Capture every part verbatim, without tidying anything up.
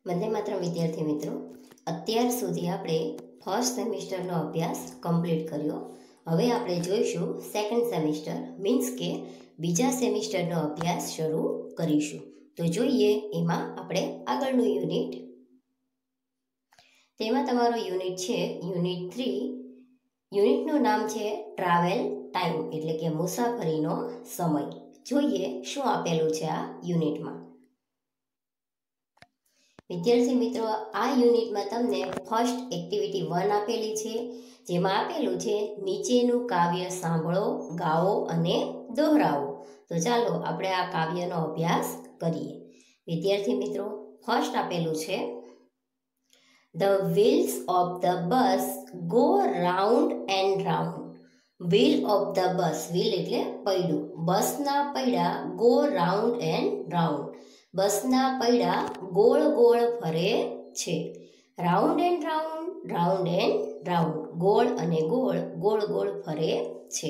વંદે માતરમ વિદ્યાર્થી મિત્રો, અત્યાર સુધી આપણે ફર્સ્ટ સેમિસ્ટરનો અભ્યાસ કમ્પ્લીટ કર્યો. હવે આપણે જોઈશું સેકન્ડ સેમિસ્ટર, મીન્સ કે બીજા સેમિસ્ટરનો અભ્યાસ શરૂ કરીશું. તો જોઈએ એમાં આપણે આગળનું યુનિટ. તેમાં તમારો યુનિટ છે યુનિટ થ્રી. યુનિટનું નામ છે ટ્રાવેલ ટાઈમ, એટલે કે મુસાફરીનો સમય. જોઈએ શું આપેલું છે આ યુનિટમાં. વિદ્યાર્થી મિત્રો, આ યુનિટમાં તમને ફર્સ્ટ એક્ટિવિટી વન આપેલી છે, જેમાં આપેલું છે નીચેનું કાવ્ય સાંભળો, ગાઓ અને દોહરાવો. તો ચાલો આપણે આ કાવ્યનો અભ્યાસ કરીએ. વિદ્યાર્થી મિત્રો, ફર્સ્ટ આપેલું છે the wheels of the bus go round and round. Wheel of the bus, wheel એટલે પૈડું, બસના પૈડા ગો રાઉન્ડ એન્ડ રાઉન્ડ. બસના પૈડા ગોળ ગોળ ફરે છે. Round and round, round and round, ગોળ અને ગોળ, ગોળ ગોળ ફરે છે.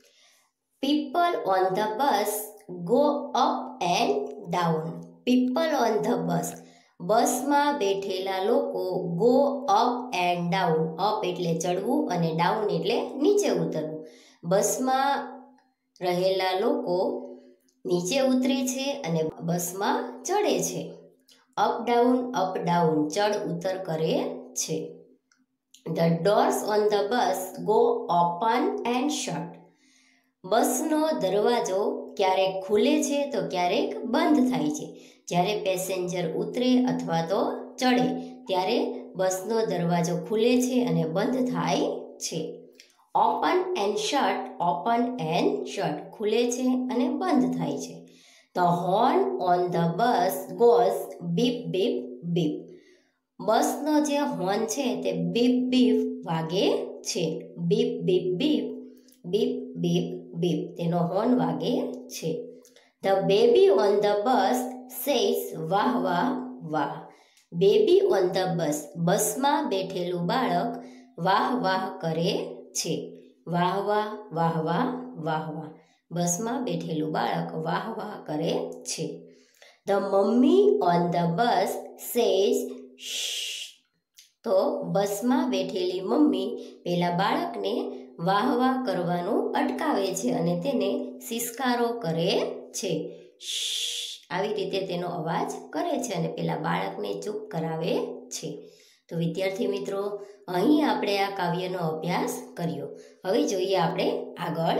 People on the bus go up and down. People on the bus, બસમાં બેઠેલા લોકો go up and down. Up એટલે ચડવું અને ડાઉન એટલે નીચે ઉતરવું. બસમાં રહેલા લોકો નીચે ઉતરે છે અને બસમાં ચડે છે. અપ ડાઉન, અપ ડાઉન, ચડ ઉતર કરે છે. The doors on the bus go open and shut. બસનો દરવાજો ક્યારેક ખુલે છે તો ક્યારેક બંધ થાય છે. જ્યારે પેસેન્જર ઉતરે અથવા તો ચડે ત્યારે બસનો દરવાજો ખુલે છે અને બંધ થાય છે. Open and shut, open and shut, ખુલે છે અને બંધ થાય છે. The horn on the bus goes beep beep beep. બસનો જે હોર્ન છે તે બીપ બીપ વાગે છે. Beep beep beep, beep beep beep, તેનો હોર્ન વાગે છે. The baby on the bus says wah wah વાહ. બેબી ઓન ધ બસ, બસમાં બેઠેલું બાળક વાહ વાહ કરે છે. વાહ વાહ, વાહ વાહ, વાહ વાહ, બસમાં બેઠેલું બાળક વાહ વાહ કરે છે. The mummy on the bus says shh. તો બસમાં બેઠેલી મમ્મી પેલા બાળકને વાહ વાહ કરવાનું અટકાવે છે અને તેને સિસકારો કરે છે. શ્શ, આવી રીતે તેનો અવાજ કરે છે અને પેલા બાળકને ચૂપ કરાવે છે. તો વિદ્યાર્થી મિત્રો, અહીં આપણે આ કાવ્યનો અભ્યાસ કર્યો. હવે જોઈએ આપણે આગળ.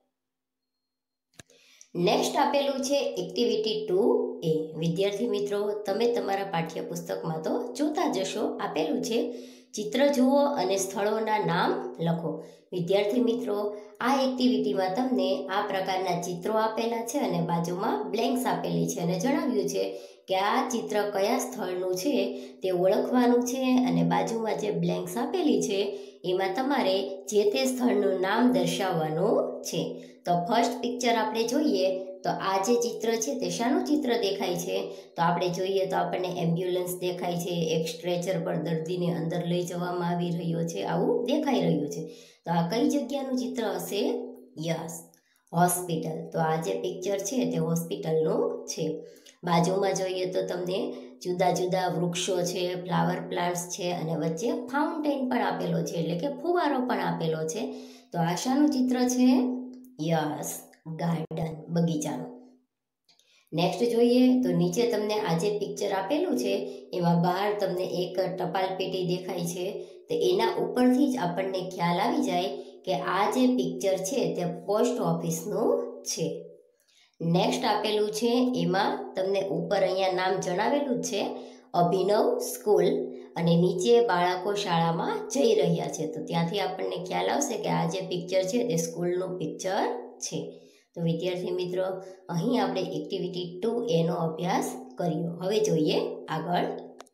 નેક્સ્ટ આપેલું છે એક્ટિવિટી ટુ એ. વિદ્યાર્થી મિત્રો, તમે તમારા પાઠ્યપુસ્તકમાં તો જોતા જશો, આપેલું છે ચિત્ર જુઓ અને સ્થળોના નામ લખો. વિદ્યાર્થી મિત્રો, આ એક્ટિવિટીમાં તમને આ પ્રકારના ચિત્રો આપેલા છે અને બાજુમાં બ્લેન્ક્સ આપેલી છે અને જણાવ્યું છે કે આ ચિત્ર કયા સ્થળનું છે તે ઓળખવાનું છે અને બાજુમાં જે બ્લેન્ક્સ આપેલી છે એમાં તમારે જે તે સ્થળનું નામ દર્શાવવાનું છે. તો ફર્સ્ટ પિક્ચર આપણે જોઈએ તો આ જે ચિત્ર છે તે શાનું ચિત્ર દેખાય છે? તો આપણે જોઈએ તો આપણને એમ્બ્યુલન્સ દેખાય છે. એક સ્ટ્રેચર પર દર્દીને અંદર લઈ જવામાં આવી રહ્યો છે, આવું દેખાઈ રહ્યું છે. તો આ કઈ જગ્યાનું ચિત્ર હશે? Yes, hospital. તો આ જે પિક્ચર છે તે હોસ્પિટલનું છે. બાજુમાં જોઈએ તો તમને જુદા જુદા વૃક્ષો છે, ફ્લાવર પ્લાન્ટ્સ છે અને વચ્ચે ફાઉન્ટેન પણ આપેલો છે, એટલે કે ફુવારો પણ આપેલો છે. તો આ શાનું ચિત્ર છે? Yes, garden, બગીચાનું. નેક્સ્ટ જોઈએ તો નીચે તમને આ જે પિક્ચર આપેલું છે એમાં બહાર તમને એક ટપાલ પેટી દેખાય છે. તો એના ઉપરથી જ આપણને ખ્યાલ આવી જાય કે આ જે પિક્ચર છે તે પોસ્ટ ઓફિસનું છે. નેક્સ્ટ આપેલું છે એમાં તમને ઉપર અહીંયા નામ જણાવેલું છે અભિનવ સ્કૂલ અને નીચે બાળકો શાળામાં જઈ રહ્યા છે. તો ત્યાંથી આપણને ખ્યાલ આવશે કે આ જે પિક્ચર છે તે સ્કૂલનું પિક્ચર છે. તો વિદ્યાર્થી મિત્રો, અહીં આપણે એક્ટિવિટી ટુ એનો અભ્યાસ કર્યો. હવે જોઈએ આગળ.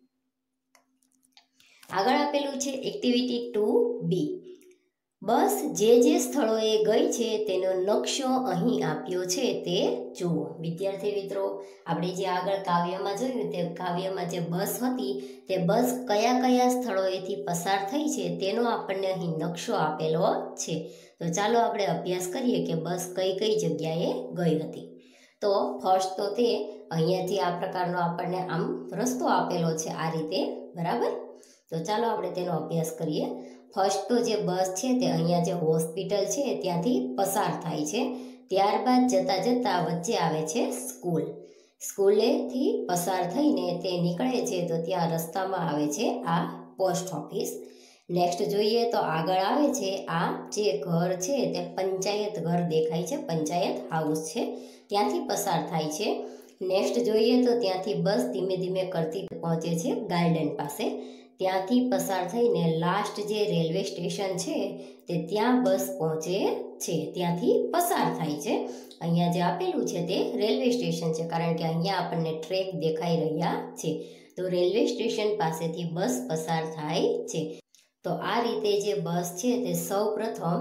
આગળ આપેલું છે એક્ટિવિટી ટુ બી. બસ જે જે સ્થળોએ ગઈ છે તેનો નકશો અહીં આપ્યો છે તે જુઓ. વિદ્યાર્થી મિત્રો, આપણે જે આગળ કાવ્યમાં જોયું તે કાવ્યમાં જે બસ હતી તે બસ કયા કયા સ્થળોએથી પસાર થઈ છે તેનો આપણને અહીં નકશો આપેલો છે. તો ચાલો આપણે અભ્યાસ કરીએ કે બસ કઈ કઈ જગ્યાએ ગઈ હતી. તો ફર્સ્ટ તો તે અહીંયાથી આ પ્રકારનો આપણને આમ રસ્તો આપેલો છે આ રીતે, બરાબર. તો ચાલો આપણે તેનો અભ્યાસ કરીએ. ફર્સ્ટ તો જે બસ છે તે અહીંયા જે હોસ્પિટલ છે ત્યાંથી પસાર થાય છે. ત્યારબાદ જતાં જતાં વચ્ચે આવે છે સ્કૂલ. સ્કૂલેથી પસાર થઈને તે નીકળે છે તો ત્યાં રસ્તામાં આવે છે આ પોસ્ટ ઓફિસ. નેક્સ્ટ જોઈએ તો આગળ આવે છે આ જે ઘર છે તે પંચાયત ઘર દેખાય છે, પંચાયત હાઉસ છે, ત્યાંથી પસાર થાય છે. નેક્સ્ટ જોઈએ તો ત્યાંથી બસ ધીમે ધીમે કરતી પહોંચે છે ગાર્ડન પાસે. ત્યાંથી પસાર થઈને લાસ્ટ જે રેલવે સ્ટેશન છે તે ત્યાં બસ પહોંચે છે, ત્યાંથી પસાર થાય છે. અહીંયા જે આપેલું છે તે રેલવે સ્ટેશન છે, કારણ કે અહીંયા આપણને ટ્રેક દેખાઈ રહ્યા છે. તો રેલવે સ્ટેશન પાસેથી બસ પસાર થાય છે. તો આ રીતે જે બસ છે તે સૌ પ્રથમ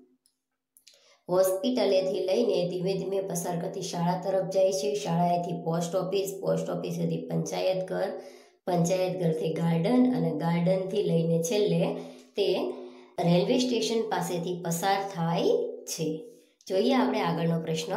હોસ્પિટલેથી લઈને ધીમે ધીમે પસાર કરતી શાળા તરફ જાય છે. શાળાએથી પોસ્ટ ઓફિસ, પોસ્ટ ઓફિસેથી પંચાયત ઘર, પંચાયત ઘરથી ગાર્ડન અને ગાર્ડનથી લઈને છેલ્લે તે રેલવે સ્ટેશન પાસેથી પસાર થાય છે. જોઈએ આપણે આગળનો પ્રશ્ન.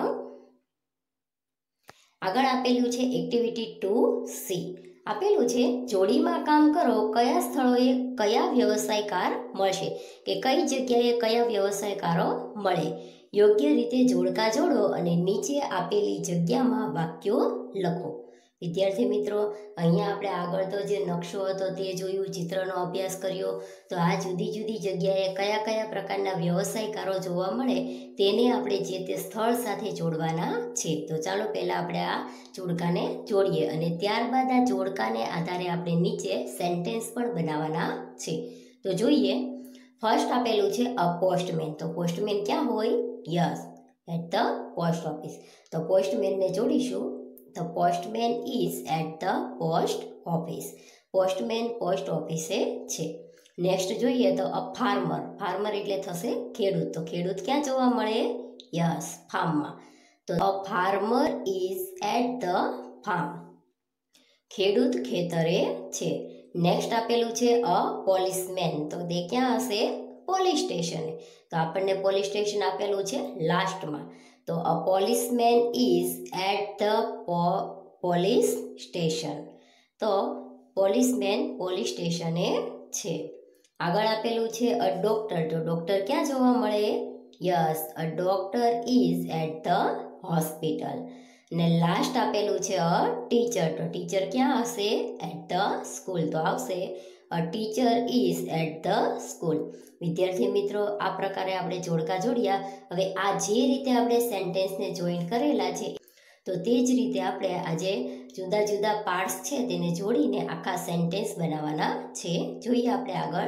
આગળ આપેલું છે એક્ટિવિટી ટુ સી. આપેલું છે જોડીમાં કામ કરો, કયા સ્થળોએ કયા વ્યવસાયકાર મળશે, કે કઈ જગ્યાએ કયા વ્યવસાયકારો મળે. યોગ્ય રીતે જોડકા જોડો અને નીચે આપેલી જગ્યામાં વાક્યો લખો. વિદ્યાર્થી મિત્રો, અહીંયા આપણે આગળ તો જે નકશો હતો તે જોયું, ચિત્રનો અભ્યાસ કર્યો. તો આ જુદી જુદી જગ્યાએ કયા કયા પ્રકારના વ્યવસાયકારો જોવા મળે તેને આપણે જે તે સ્થળ સાથે જોડવાના છે. તો ચાલો પહેલાં આપણે આ જોડકાને જોડીએ અને ત્યારબાદ આ જોડકાને આધારે આપણે નીચે સેન્ટેન્સ પણ બનાવવાના છે. તો જોઈએ, ફર્સ્ટ આપેલું છે અ પોસ્ટમેન. તો પોસ્ટમેન ક્યાં હોય? Yes, at the post office. તો પોસ્ટમેનને જોડીશું. The postman is at the post office. Postman post ઓફિસે છે. નેક્સ્ટ જોઈએ તો અ ફાર્મર. ફાર્મર એટલે થશે ખેડૂત. તો ખેડૂત ક્યાં જોવા મળે? યસ, ફાર્મમાં. તો a farmer is at the farm. ખેડૂત ખેતરે છે. નેક્સ્ટ આપેલું છે અ પોલીસમેન. તો તે ક્યાં હશે? Police station. તો આપણને પોલીસ સ્ટેશન આપેલું છે લાસ્ટમાં. તો a policeman is at the police station. તો પોલીસમેન પોલીસ સ્ટેશને છે. આગળ આપેલું છે અ ડોક્ટર. તો ડોક્ટર ક્યાં જોવા મળે? Yes, a doctor is at the hospital. ને લાસ્ટ આપેલું છે અ ટીચર. તો ટીચર ક્યાં હશે? At the school. તો આવશે a teacher is at the school. વિદ્યાર્થી મિત્રો, આ પ્રકારે આપણે જોડકા જોડ્યા. હવે આ જે રીતે આપણે સેન્ટેન્સને જોઈન કરેલા છે તો તે જ રીતે આપણે આજે જુદા જુદા પાર્ટ્સ છે તેને જોડીને આખા સેન્ટેન્સ બનાવવાના છે. જોઈએ આપણે આગળ.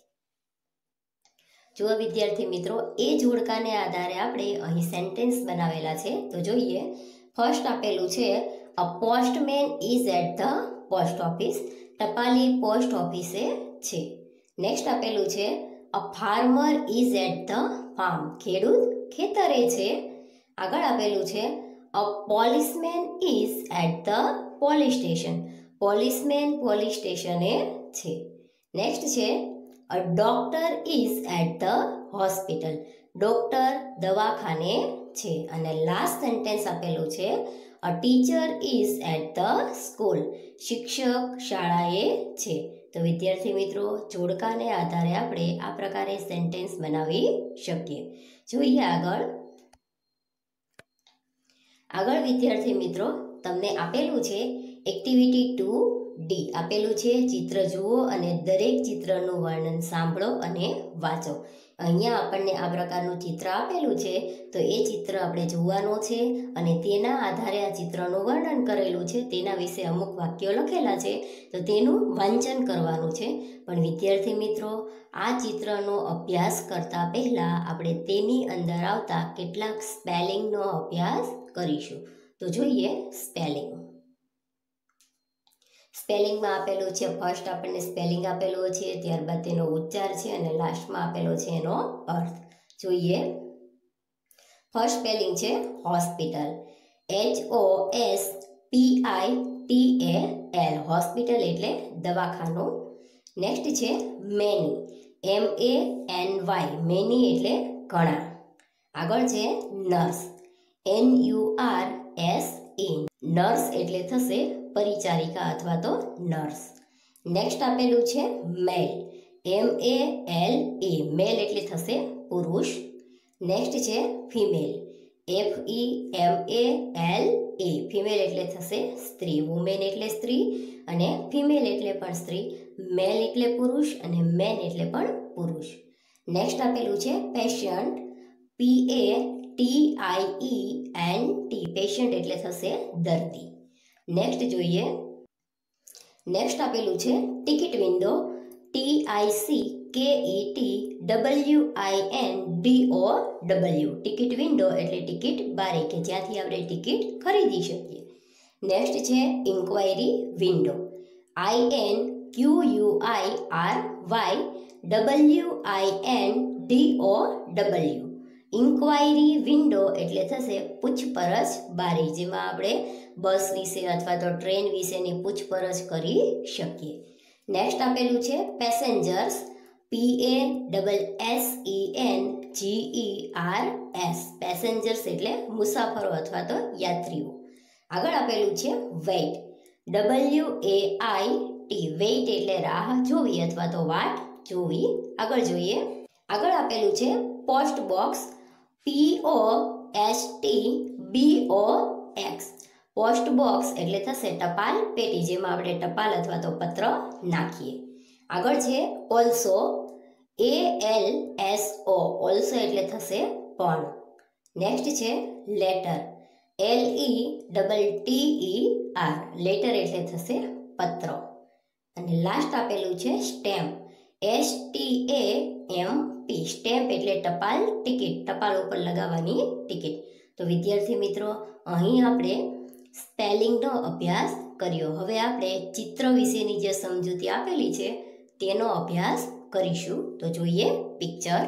જુઓ વિદ્યાર્થી મિત્રો, એ જોડકાને આધારે આપણે અહીં સેન્ટેન્સ બનાવેલા છે. તો જોઈએ, ફર્સ્ટ આપેલું છે a postman is at the post office. ટપાલી પોસ્ટ ઓફિસે છે. નેક્સ્ટ આપેલું છે a farmer is at the farm. ખેડૂત ખેતરે છે. આગળ આપેલું છે a policeman is at the police station. Policeman police સ્ટેશને છે. નેક્સ્ટ છે a doctor is at the hospital. Doctor દવાખાને છે. અને લાસ્ટ સેન્ટેન્સ આપેલું છે a teacher is at the school. શિક્ષક શાળાએ છે. તો વિદ્યાર્થી મિત્રો, જોડકાને આધારે આપણે આ પ્રકારે સેન્ટેન્સ બનાવી શકીએ. જોઈએ આગળ. આગળ વિદ્યાર્થી મિત્રો, તમને આપેલું છે એક્ટિવિટી ટુ ડી. આપેલું છે ચિત્ર જુઓ અને દરેક ચિત્રનું વર્ણન સાંભળો અને વાંચો. અહીંયા આપણને આ પ્રકારનું ચિત્ર આપેલું છે તો એ ચિત્ર આપણે જોવાનું છે અને તેના આધારે આ ચિત્રનું વર્ણન કરેલું છે, તેના વિશે અમુક વાક્યો લખેલા છે તો તેનું વાંચન કરવાનું છે. પણ વિદ્યાર્થી મિત્રો, આ ચિત્રનો અભ્યાસ કરતા પહેલાં આપણે તેની અંદર આવતા કેટલાક સ્પેલિંગનો અભ્યાસ કરીશું. તો જોઈએ સ્પેલિંગ. સ્પેલિંગમાં આપેલું છે, ફર્સ્ટ આપણને સ્પેલિંગ આપેલો છે, ત્યારબાદ તેનો ઉચ્ચાર છે અને લાસ્ટમાં આપેલો છે એનો અર્થ. જોઈએ, ફર્સ્ટ સ્પેલિંગ છે hospital. H O S P I T A L. Hospital એટલે દવાખાનું. નેક્સ્ટ છે many. M A N Y. Many એટલે ઘણા. આગળ છે nurse. N U R S E. Nurse એટલે થશે પરિચારિકા અથવા તો નર્સ. નેક્સ્ટ આપેલું છે મેલ, એમ એ એલ એ. મેલ એટલે થશે પુરુષ. નેક્સ્ટ છે female, F E M A L E. Female એટલે થશે સ્ત્રી. વુમેન એટલે સ્ત્રી અને ફિમેલ એટલે પણ સ્ત્રી. મેલ એટલે પુરુષ અને મેન એટલે પણ પુરુષ. નેક્સ્ટ આપેલું છે patient, P A T I E N T. Patient એટલે થશે દર્દી. નેક્સ્ટ જોઈએ, નેક્સ્ટ આપેલું છે ticket window, T I C K E T W I N D O W. Ticket window એટલે ટિકિટ બારી કે જ્યાંથી આપણે ટિકિટ ખરીદી શકીએ. નેક્સ્ટ છે inquiry window, I N Q U I R Y W I N D O W. Inquiry window એટલે થશે પૂછપરછ બારી, જેમાં આપણે બસ વિશે અથવા તો ટ્રેન વિશેની પૂછપરછ કરી શકીએ. નેક્સ્ટ આપેલું છે passengers, P A double S E N G E R S. Passengers એટલે મુસાફરો અથવા તો યાત્રીઓ. આગળ આપેલું છે wait, W A I T. Wait એટલે રાહ જોવી અથવા તો વાટ જોવી. આગળ જોઈએ, આગળ આપેલું છે post box, P O S T B O X. Post box એટલે થશે ટપાલ પેટી, જેમાં આપણે ટપાલ અથવા તો પત્ર નાખીએ. આગળ છે also, A L S O. Also એટલે થશે પણ. નેક્સ્ટ છે letter, L E double T E R. Letter એટલે થશે પત્ર. અને લાસ્ટ આપેલું છે stamp, S T A M P. Stamp એટલે ટપાલ ટિકિટ, ટપાલ ઉપર લગાવવાની ટિકિટ. તો વિદ્યાર્થી મિત્રો, અહીં આપણે સ્પેલિંગનો અભ્યાસ કર્યો. હવે આપણે ચિત્ર વિશેની જે સમજૂતી આપેલી છે તેનો અભ્યાસ કરીશું. તો જોઈએ પિક્ચર.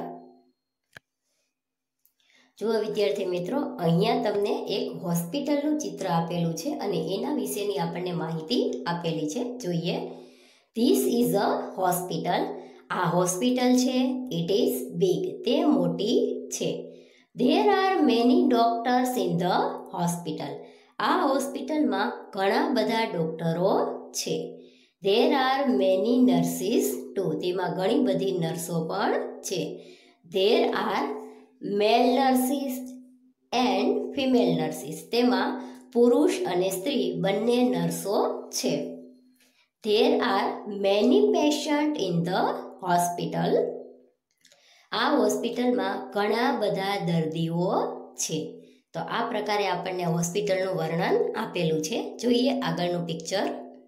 જુઓ વિદ્યાર્થી મિત્રો, અહીંયા તમને એક હોસ્પિટલનું ચિત્ર આપેલું છે અને એના વિશેની આપણને માહિતી આપેલી છે. જોઈએ, ધીસ ઇઝ અ હોસ્પિટલ. આ હોસ્પિટલ છે. It is big. તે મોટી છે. There are many doctors in the hospital. આ હોસ્પિટલમાં ઘણા બધા ડોક્ટરો છે. There are many nurses too. તેમાં ઘણી બધી નર્સો પણ છે. There are male nurses and female nurses. તેમાં પુરુષ અને સ્ત્રી બંને નર્સો છે. There are many patient in the hospital. આ હોસ્પિટલમાં ઘણા બધા દર્દીઓ છે. તો આ પ્રકારે આપણને હોસ્પિટલનું વર્ણન આપેલું છે. જોઈએ આગળનું પિક્ચર.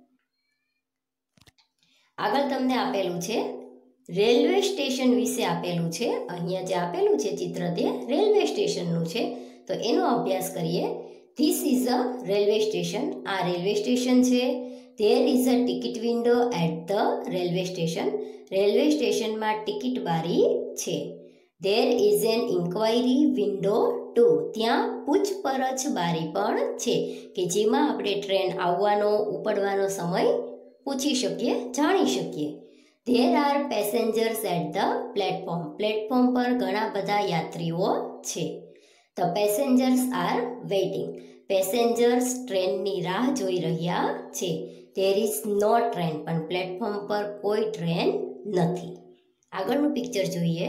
આગળ તમને આપેલું છે રેલવે સ્ટેશન વિશે આપેલું છે. અહીંયા જે આપેલું છે ચિત્ર તે રેલવે સ્ટેશનનું છે. તો એનો અભ્યાસ કરીએ. This is a railway station. આ રેલવે સ્ટેશન છે. There is a ticket window at the railway station. Railway સ્ટેશનમાં ટિકિટ બારી છે. There is an inquiry window too. ત્યાં પૂછપરછ બારી પણ છે કે જેમાં આપણે ટ્રેન આવવાનો ઉપડવાનો સમય પૂછી શકીએ, જાણી શકીએ. There are passengers at the platform. Platform પર ઘણા બધા યાત્રીઓ છે. The passengers are waiting. Passengers ટ્રેનની રાહ જોઈ રહ્યા છે. There is no train. પણ પ્લેટફોર્મ પર કોઈ ટ્રેન નથી. આગળનું પિક્ચર જોઈએ.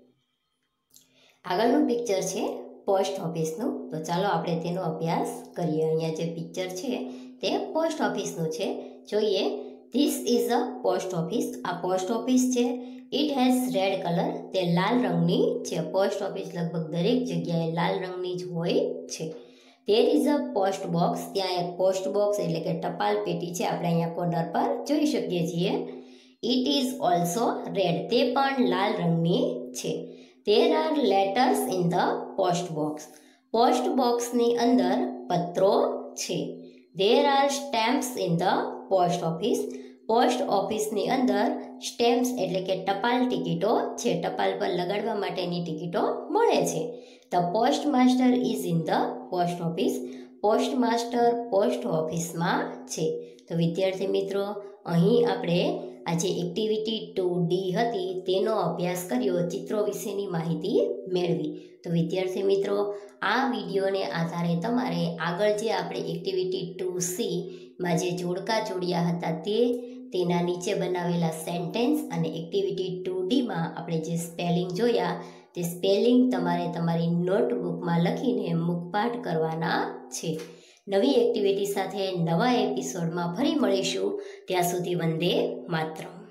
આગળનું પિક્ચર છે પોસ્ટ ઓફિસનું. તો ચાલો આપણે તેનો અભ્યાસ કરીએ. અહીંયા જે પિક્ચર છે તે પોસ્ટ ઓફિસનું છે. જોઈએ, this is a post office. આ પોસ્ટ ઓફિસ છે. It has red colour. તે લાલ રંગની છે. પોસ્ટ ઓફિસ લગભગ દરેક જગ્યાએ લાલ રંગની જ હોય છે. There is a post box. ત્યાં એક પોસ્ટ બોક્સ એટલે કે ટપાલ પેટી છે. આપણે અહીંયા કોર્નર પર જોઈ શકીએ છીએ. It is also red. તે પણ લાલ રંગની છે. There are letters in the post box. Post બોક્સની અંદર પત્રો છે. There are stamps in the post office. Post ઓફિસની અંદર સ્ટેમ્પ્સ એટલે કે ટપાલ ટિકિટો છે. ટપાલ પર લગાડવા માટેની ટિકિટો મળે છે. The post master is in the post office. Post master post ઓફિસમાં છે. તો વિદ્યાર્થી મિત્રો, અહીં આપણે આ જે એક્ટિવિટી ટુ ડી હતી તેનો અભ્યાસ કર્યો, ચિત્રો વિશેની માહિતી મેળવી. તો વિદ્યાર્થી મિત્રો, આ વિડીયોને આધારે તમારે આગળ જે આપણે એક્ટિવિટી ટુ સીમાં જે જોડકા જોડ્યા હતા તે તેના નીચે બનાવેલા સેન્ટેન્સ અને એક્ટિવિટી ટુ ડીમાં આપણે જે સ્પેલિંગ જોયા તે સ્પેલિંગ તમારે તમારી નોટબુકમાં લખીને મુખપાઠ કરવાના છે. નવી એક્ટિવિટી સાથે નવા એપિસોડમાં ફરી મળીશું. ત્યાં સુધી વંદે માતરમ.